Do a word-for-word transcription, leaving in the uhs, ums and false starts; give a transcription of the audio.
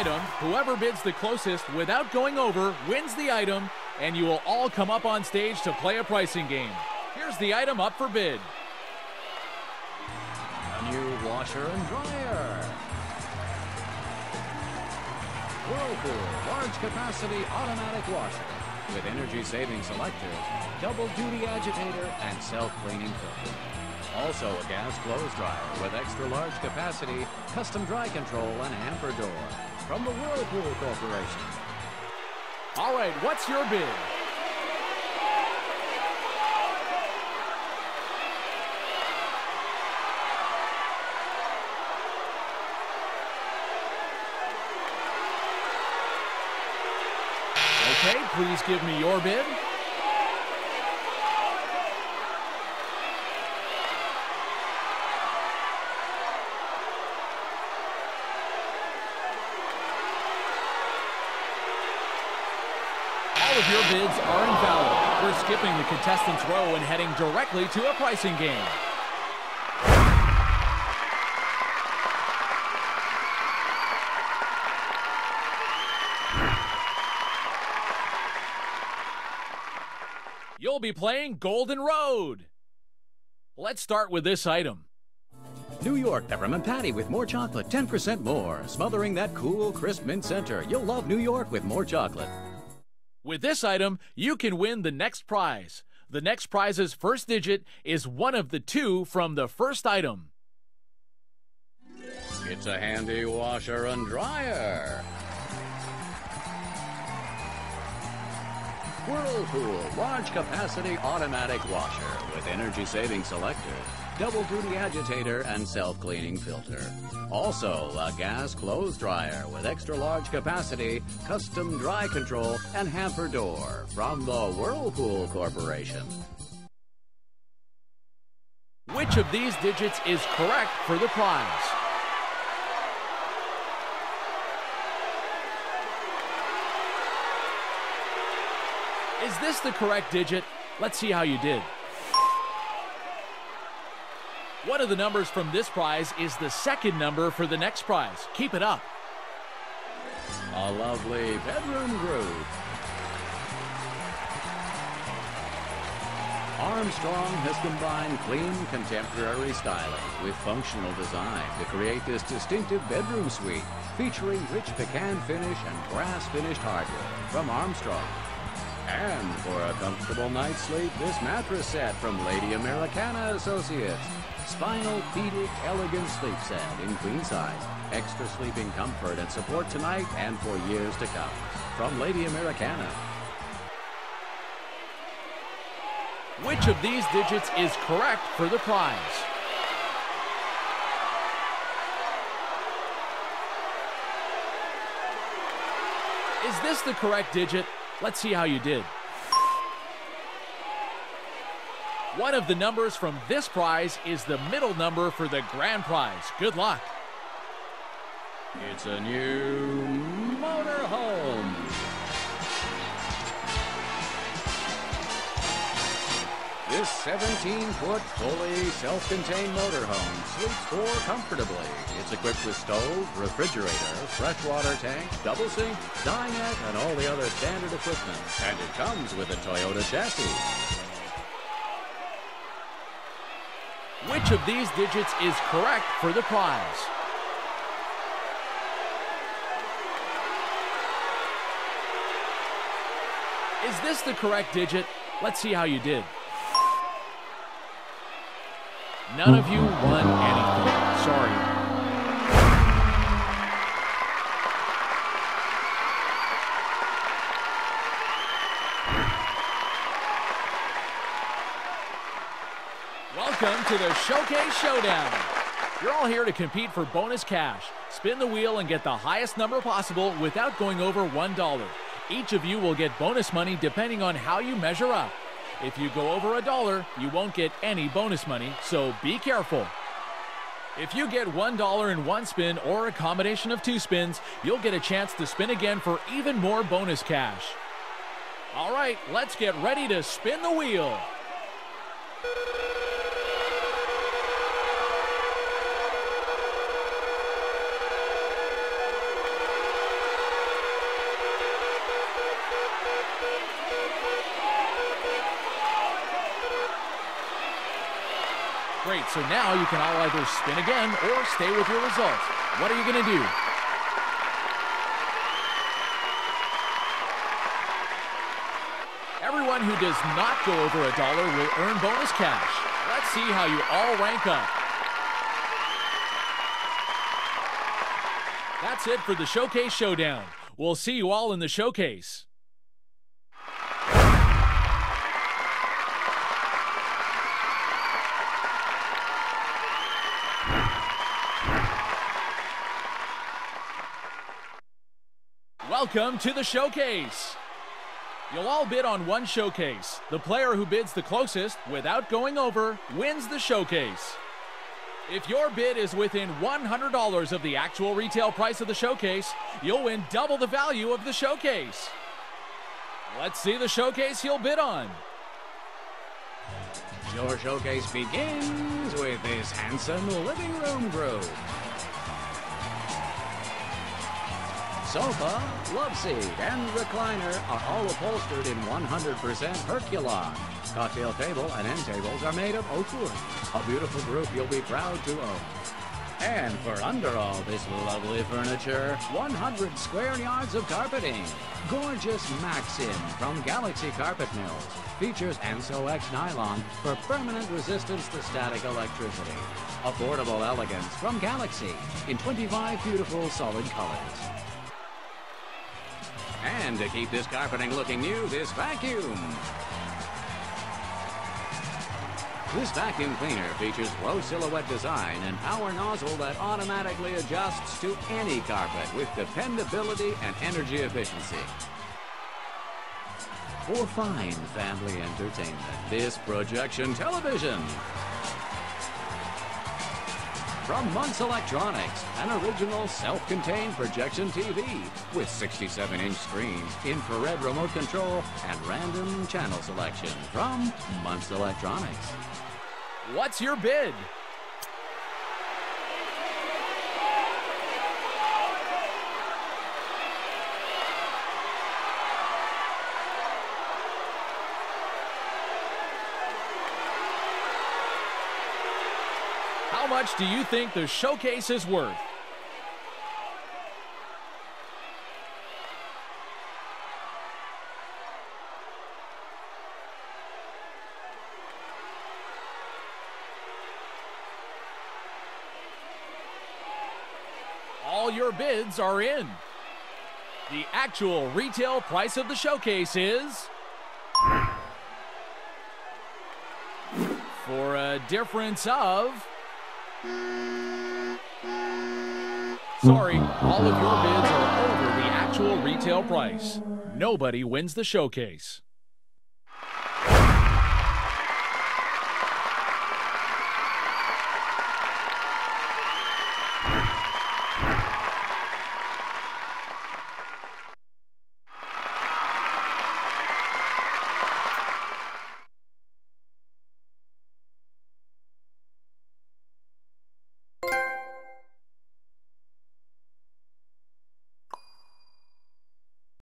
item. Whoever bids the closest without going over wins the item, and you will all come up on stage to play a pricing game. Here's the item up for bid. A new washer and dryer. Whirlpool large capacity automatic washer with energy-saving selectors, double-duty agitator, and self-cleaning filter. Also a gas clothes dryer with extra large capacity, custom dry control, and hamper door from the Whirlpool Corporation. All right, what's your bid? Okay, please give me your bid. All of your bids are invalid. We're skipping the contestants' row and heading directly to a pricing game. You'll be playing Golden Road. Let's start with this item. New York peppermint patty with more chocolate, ten percent more, smothering that cool, crisp mint center. You'll love New York with more chocolate. With this item, you can win the next prize. The next prize's first digit is one of the two from the first item. It's a handy washer and dryer. Whirlpool large capacity automatic washer with energy-saving selectors, double-duty agitator, and self-cleaning filter. Also, a gas clothes dryer with extra large capacity, custom dry control, and hamper door from the Whirlpool Corporation. Which of these digits is correct for the prize? Is this the correct digit? Let's see how you did. One of the numbers from this prize is the second number for the next prize. Keep it up. A lovely bedroom group. Armstrong has combined clean, contemporary styling with functional design to create this distinctive bedroom suite featuring rich pecan finish and brass-finished hardware from Armstrong. And for a comfortable night's sleep, this mattress set from Lady Americana Associates. Spinal-pedic elegant sleep set in queen size. Extra sleeping comfort and support tonight and for years to come. From Lady Americana. Which of these digits is correct for the prize? Is this the correct digit? Let's see how you did. One of the numbers from this prize is the middle number for the grand prize. Good luck. It's a new motorhome. This seventeen-foot, fully self-contained motorhome sleeps four comfortably. It's equipped with stove, refrigerator, freshwater tank, double sink, dinette, and all the other standard equipment. And it comes with a Toyota chassis. Which of these digits is correct for the prize? Is this the correct digit? Let's see how you did. None of you won anything. Sorry. Welcome to the Showcase Showdown. You're all here to compete for bonus cash. Spin the wheel and get the highest number possible without going over one dollar. Each of you will get bonus money depending on how you measure up. If you go over a dollar, you won't get any bonus money, so be careful. If you get one dollar in one spin or a combination of two spins, you'll get a chance to spin again for even more bonus cash. All right, let's get ready to spin the wheel. Great, so now you can all either spin again or stay with your results. What are you going to do? Everyone who does not go over a dollar will earn bonus cash. Let's see how you all rank up. That's it for the Showcase Showdown. We'll see you all in the showcase. Welcome to the showcase. You'll all bid on one showcase. The player who bids the closest without going over wins the showcase. If your bid is within one hundred dollars of the actual retail price of the showcase, you'll win double the value of the showcase. Let's see the showcase you'll bid on. Your showcase begins with this handsome living room group. Sofa, love seat, and recliner are all upholstered in one hundred percent Herculon. Cocktail table and end tables are made of oak wood. A beautiful group you'll be proud to own. And for under all this lovely furniture, one hundred square yards of carpeting. Gorgeous Maxim from Galaxy Carpet Mills features Anso X nylon for permanent resistance to static electricity. Affordable elegance from Galaxy in twenty-five beautiful solid colors. And to keep this carpeting looking new, this vacuum. This vacuum cleaner features low silhouette design and power nozzle that automatically adjusts to any carpet with dependability and energy efficiency. For fine family entertainment, this projection television. From Muntz Electronics, an original self-contained projection T V with sixty-seven inch screens, infrared remote control, and random channel selection from Muntz Electronics. What's your bid? How much do you think the showcase is worth? All your bids are in. The actual retail price of the showcase is... for a difference of... Sorry, all of your bids are over the actual retail price. Nobody wins the showcase.